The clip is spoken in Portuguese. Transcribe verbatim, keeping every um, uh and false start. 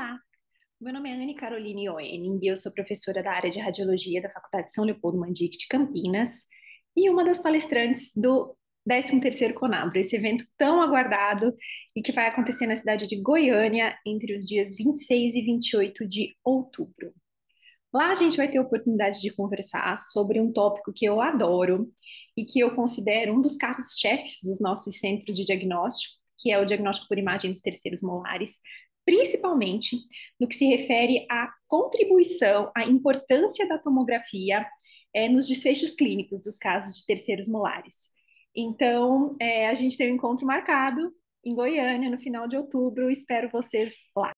Olá, meu nome é Anne Caroline Oening e eu sou professora da área de Radiologia da Faculdade São Leopoldo Mandic de Campinas e uma das palestrantes do décimo terceiro Conabro, esse evento tão aguardado e que vai acontecer na cidade de Goiânia entre os dias vinte e seis e vinte e oito de outubro. Lá a gente vai ter a oportunidade de conversar sobre um tópico que eu adoro e que eu considero um dos carros-chefes dos nossos centros de diagnóstico, que é o diagnóstico por imagem dos terceiros molares, principalmente no que se refere à contribuição, à importância da tomografia eh, nos desfechos clínicos dos casos de terceiros molares. Então, eh, a gente tem um encontro marcado em Goiânia no final de outubro. Espero vocês lá.